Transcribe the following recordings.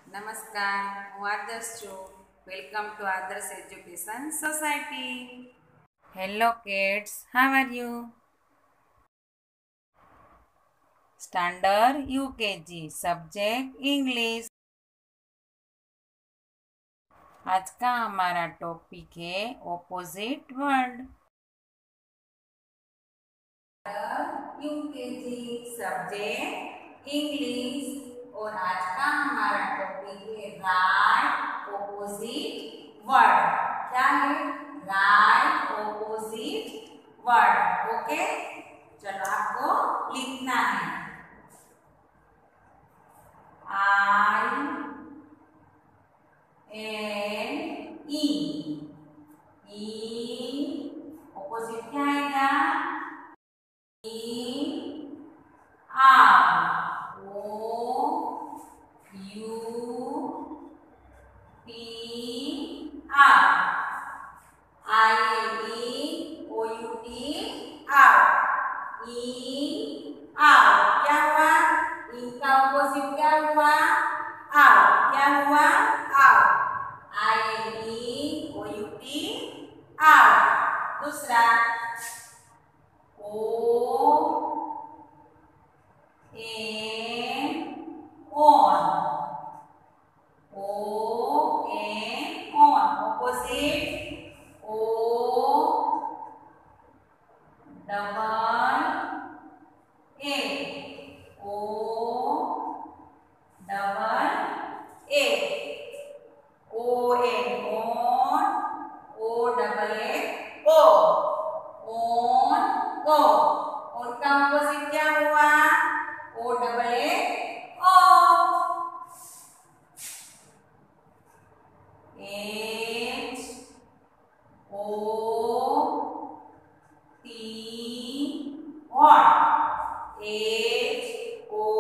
નમસ્કાર, હું આદર્શ છું. Welcome to Adarsh education society. Hello kids, how are you? Standard UKG subject English. आज का हमारा टॉपिक है opposite word. UKG subject English और आज का हमारा टॉपिक है राइट ऑपोजिट वर्ड। क्या है? Right opposite word. ओके, चलो आपको लिखना है आई एन ई। ऑपोजिट क्या आएगा? R O U T R. I O U T R. E R क्या हुआ? इनका ऑपोजिट क्या हुआ? आर। क्या हुआ? R. I O U T R. दूसरा O N on. O N on. Opposite O double A. O double A. O N on. O double A O. On O. उनका opposite क्या हुआ? O double A off. H O T hot. H O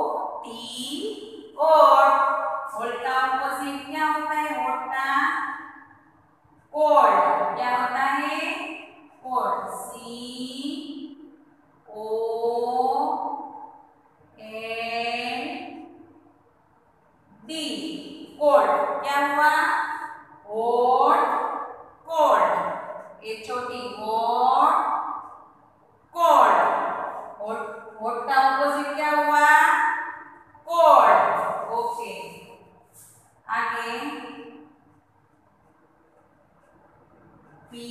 T ought. Ought का opposite क्या होता है? Hot का cold क्या होता है? Cold. C O N D cold. क्या हुआ? Hot cold. H O T hot cold. Hot का ऑपोजिट क्या हुआ? कोल्ड। ओके, आगे P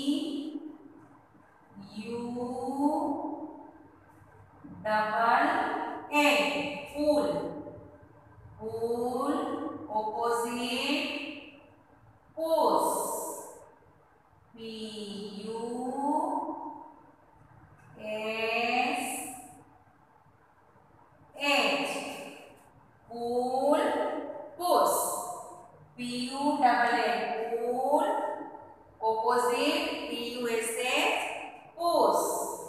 U double A pull. Pull opposite push. P U S H pull push. P U double A pull opposite P U S H push.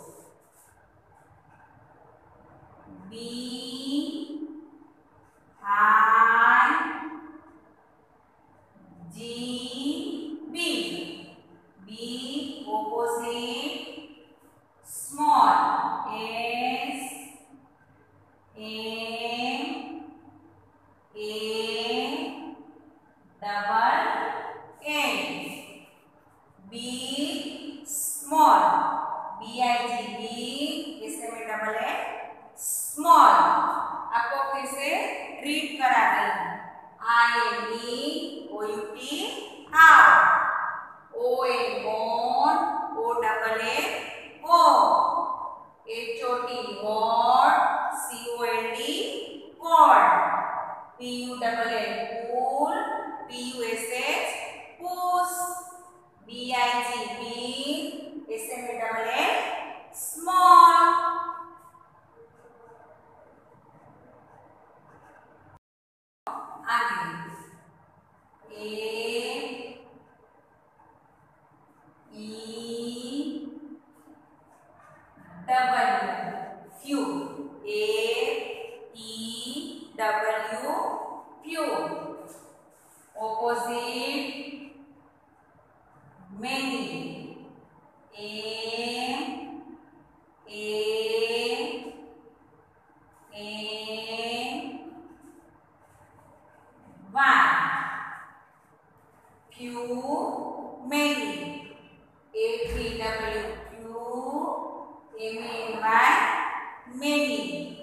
B I G big. Big opposite small. S M A double N. Big small. B I G big इससे में double है small. आपको फिर से read करा रही हूँ। I N E O U T R. O N on. O double A O. H O T hot. C O L D cold. P U double A pull. P U S H push. B I G big इससे में double A small. आगे A E W few. A E W few opposite many. Q many. APWQMANY many.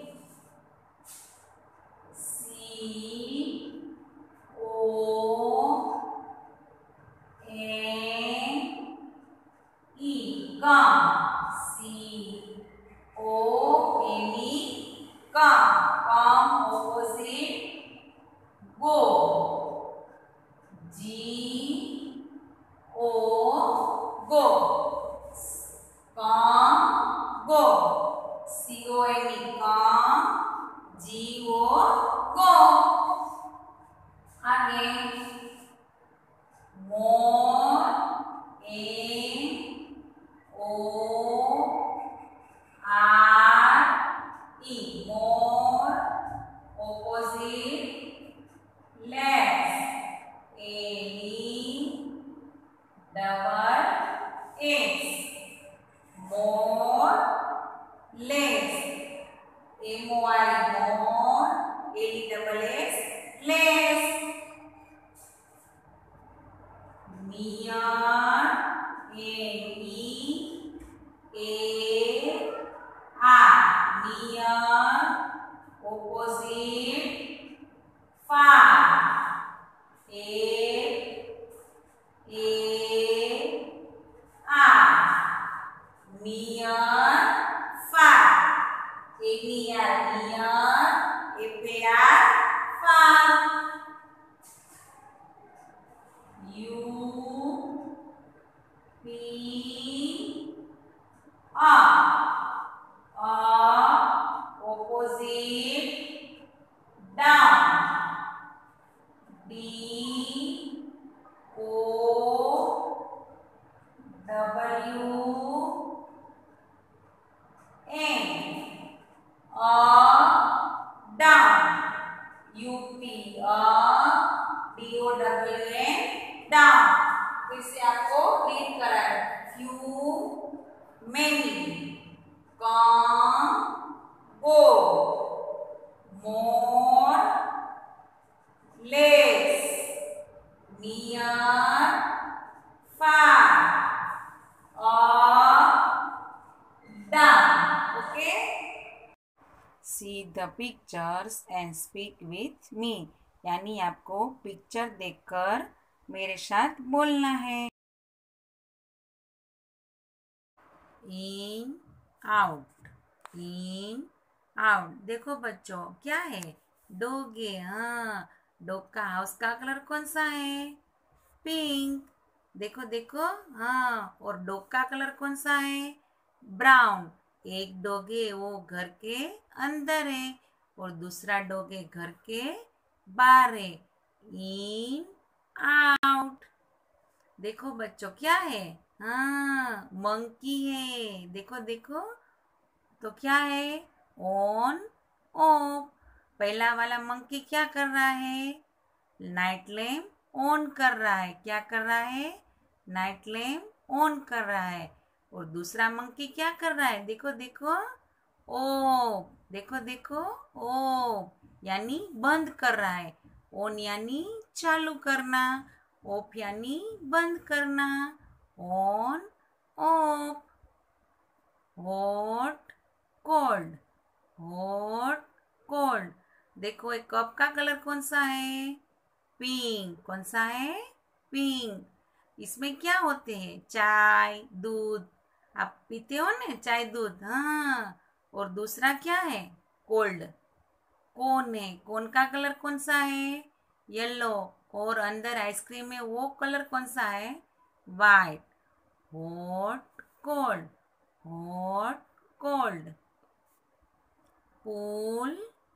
CONE CONE come opposite go. Go come go. COME come go. Again more more opposite less double S more less MORE more double S less near near opposite far near far near far opposite down down down फिर से आपको read कराए few many come go more less near far down. Okay, see the pictures and speak with me. यानी आपको picture देखकर मेरे साथ बोलना है. इन आउट देखो बच्चों क्या है डोगे. हाँ डॉग का हाउस का कलर कौन सा है पिंक. देखो देखो हाँ और डॉग का कलर कौन सा है ब्राउन. एक डॉग है वो घर के अंदर है और दूसरा डॉग है घर के बाहर है. इन आउट देखो बच्चों क्या है हाँ मंकी है. देखो देखो तो क्या है ऑन ऑफ. पहला वाला मंकी क्या कर रहा है नाइट लैम्प ऑन कर रहा है. क्या कर रहा है नाइट लैम्प ऑन कर रहा है. और दूसरा मंकी क्या कर रहा है देखो देखो ऑफ. देखो देखो ऑफ यानी बंद कर रहा है. ऑन यानी चालू करना ऑफ यानी बंद करना. On off. हॉट कोल्ड देखो एक कप का कलर कौन सा है पिंक. कौन सा है पिंक. इसमें क्या होते हैं चाय दूध. आप पीते हो ना चाय दूध. हाँ और दूसरा क्या है कोल्ड कोन है. कोन का कलर कौन सा है येलो और अंदर आइसक्रीम में वो कलर कौन सा है white. Hot cold pull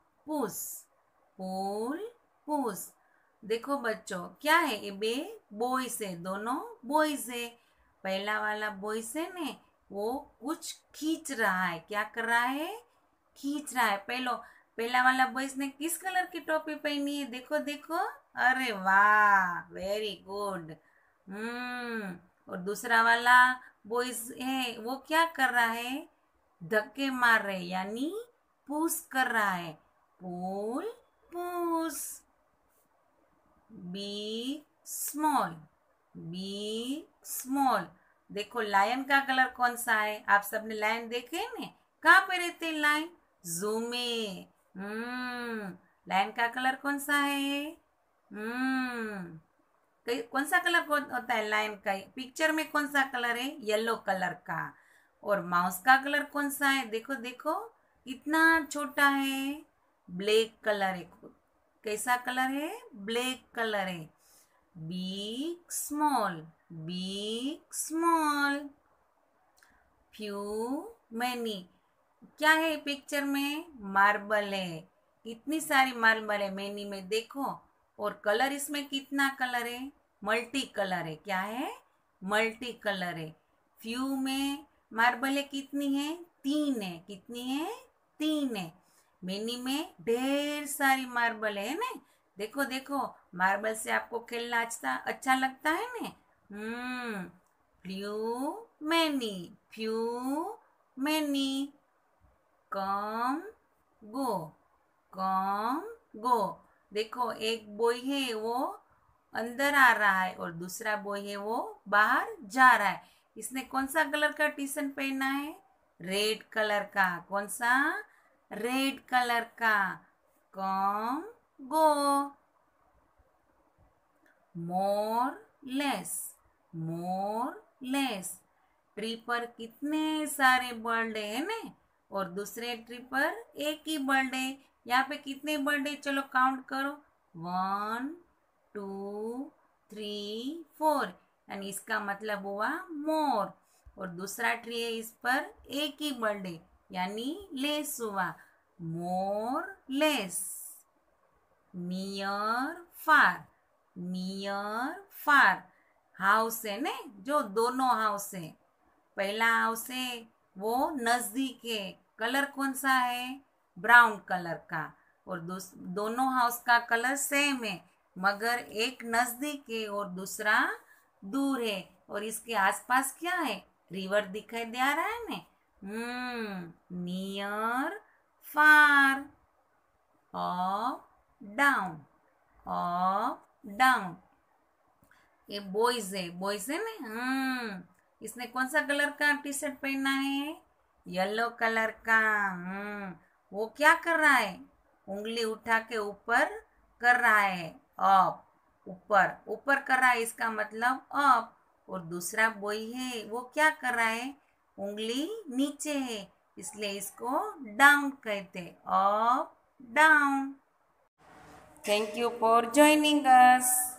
push देखो बच्चों क्या है ये बे बॉयज है. दोनों बॉयज है. पहला वाला बॉयज है ने वो कुछ खींच रहा है. क्या कर रहा है खींच रहा है. पहला वाला बॉयज ने किस कलर की टोपी पहनी है देखो देखो. अरे वाह वेरी गुड. और दूसरा वाला बॉयज है वो क्या कर रहा है धक्के मार रहे यानी पुश कर रहा है. Push big small B small. देखो लायन का कलर कौन सा है, आप सबने लायन देखे हैं ना, कहाँ पे रहते हैं लायन? जू में। लायन का कलर कौन सा है? कौन सा कलर होता है लायन का? पिक्चर में कौन सा कलर है? येलो कलर का। और माउस का कलर कौन सा है? देखो देखो कितना छोटा है, ब्लैक कलर है। कैसा कलर है? ब्लैक कलर है। Big small, big small, few many. क्या है पिक्चर में? मार्बल है। कितनी सारी मार्बल है मैनी में, देखो। और कलर इसमें कितना कलर है? मल्टी कलर है। क्या है? मल्टी कलर है। फ्यू में मार्बल है कितनी है? 3 है। कितनी है? 3 है। मैनी में ढेर सारी मार्बल है ना। देखो देखो, मार्बल से आपको खेलना अच्छा लगता है ना। Few many, few many, come go, come go. देखो एक बॉय है वो अंदर आ रहा है और दूसरा बॉय है वो बाहर जा रहा है। इसने कौन सा कलर का टी शर्ट पहना है? रेड कलर का। कौन सा? रेड कलर का। Come go. More less, more less. Tree पर कितने सारे बर्ड है ना, और दूसरे ट्री पर एक ही बर्ड है। यहाँ पे कितने बर्ड है? चलो काउंट करो। 1 2 3 4, यानी इसका मतलब हुआ मोर। और दूसरा ट्री है, इस पर एक ही बर्ड है, यानी लेस हुआ। More less. Near far, near far. House है ने, जो दोनों हाउस है। पहला हाउस है वो नजदीक है, कलर कौन सा है? ब्राउन कलर का। और दोनों हाउस का कलर सेम है, मगर एक नजदीक है और दूसरा दूर है। और इसके आसपास क्या है? रिवर दिखाई दे रहा है ने। Near far. Up down, up down. ये बॉयज है ना। इसने कौन सा कलर का टी शर्ट पहना है? येलो कलर का। वो क्या कर रहा है? उंगली उठा के ऊपर कर रहा है, अप। ऊपर ऊपर कर रहा है, इसका मतलब अप। और दूसरा बॉय है वो क्या कर रहा है? उंगली नीचे है, इसलिए इसको डाउन कहते, up down. Thank you for joining us.